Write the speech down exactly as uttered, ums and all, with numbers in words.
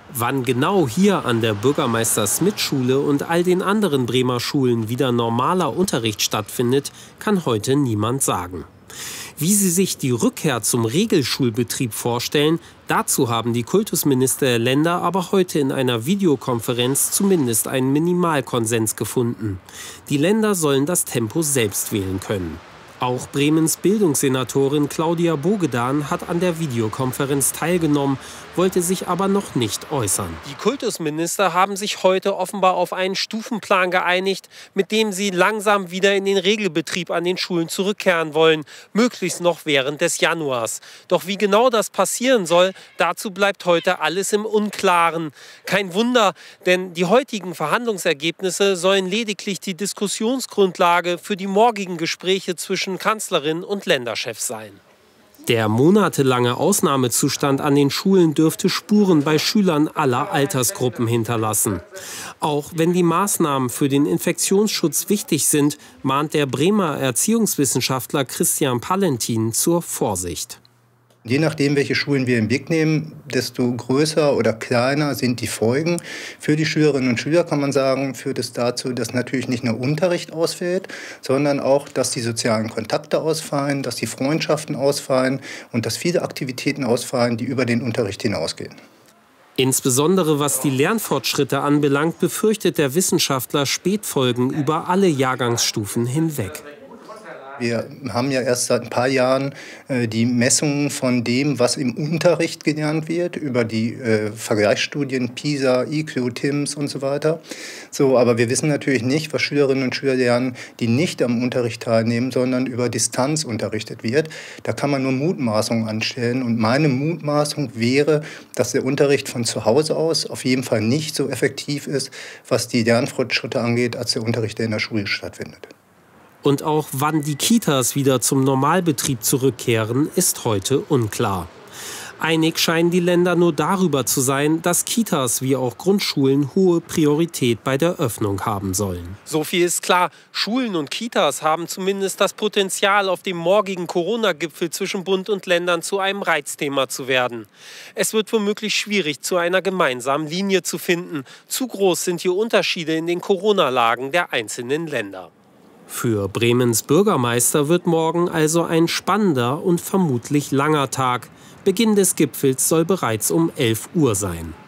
Wann genau hier an der Bürgermeister-Smith-Schule und all den anderen Bremer Schulen wieder normaler Unterricht stattfindet, kann heute niemand sagen. Wie sie sich die Rückkehr zum Regelschulbetrieb vorstellen, dazu haben die Kultusminister der Länder aber heute in einer Videokonferenz zumindest einen Minimalkonsens gefunden. Die Länder sollen das Tempo selbst wählen können. Auch Bremens Bildungssenatorin Claudia Bogedan hat an der Videokonferenz teilgenommen, wollte sich aber noch nicht äußern. Die Kultusminister haben sich heute offenbar auf einen Stufenplan geeinigt, mit dem sie langsam wieder in den Regelbetrieb an den Schulen zurückkehren wollen, möglichst noch während des Januars. Doch wie genau das passieren soll, dazu bleibt heute alles im Unklaren. Kein Wunder, denn die heutigen Verhandlungsergebnisse sollen lediglich die Diskussionsgrundlage für die morgigen Gespräche zwischen Kanzlerin und Länderchefs sein. Der monatelange Ausnahmezustand an den Schulen dürfte Spuren bei Schülern aller Altersgruppen hinterlassen. Auch wenn die Maßnahmen für den Infektionsschutz wichtig sind, mahnt der Bremer Erziehungswissenschaftler Christian Pallentin zur Vorsicht. Je nachdem, welche Schulen wir im Blick nehmen, desto größer oder kleiner sind die Folgen. Für die Schülerinnen und Schüler kann man sagen, führt es dazu, dass natürlich nicht nur Unterricht ausfällt, sondern auch, dass die sozialen Kontakte ausfallen, dass die Freundschaften ausfallen und dass viele Aktivitäten ausfallen, die über den Unterricht hinausgehen. Insbesondere was die Lernfortschritte anbelangt, befürchtet der Wissenschaftler Spätfolgen über alle Jahrgangsstufen hinweg. Wir haben ja erst seit ein paar Jahren äh, die Messungen von dem, was im Unterricht gelernt wird, über die äh, Vergleichsstudien PISA, I Q, TIMSS und so weiter. So, aber wir wissen natürlich nicht, was Schülerinnen und Schüler lernen, die nicht am Unterricht teilnehmen, sondern über Distanz unterrichtet wird. Da kann man nur Mutmaßungen anstellen. Und meine Mutmaßung wäre, dass der Unterricht von zu Hause aus auf jeden Fall nicht so effektiv ist, was die Lernfortschritte angeht, als der Unterricht, der in der Schule stattfindet. Und auch wann die Kitas wieder zum Normalbetrieb zurückkehren, ist heute unklar. Einig scheinen die Länder nur darüber zu sein, dass Kitas wie auch Grundschulen hohe Priorität bei der Öffnung haben sollen. So viel ist klar, Schulen und Kitas haben zumindest das Potenzial, auf dem morgigen Corona-Gipfel zwischen Bund und Ländern zu einem Reizthema zu werden. Es wird womöglich schwierig, zu einer gemeinsamen Linie zu finden. Zu groß sind die Unterschiede in den Corona-Lagen der einzelnen Länder. Für Bremens Bürgermeister wird morgen also ein spannender und vermutlich langer Tag. Beginn des Gipfels soll bereits um elf Uhr sein.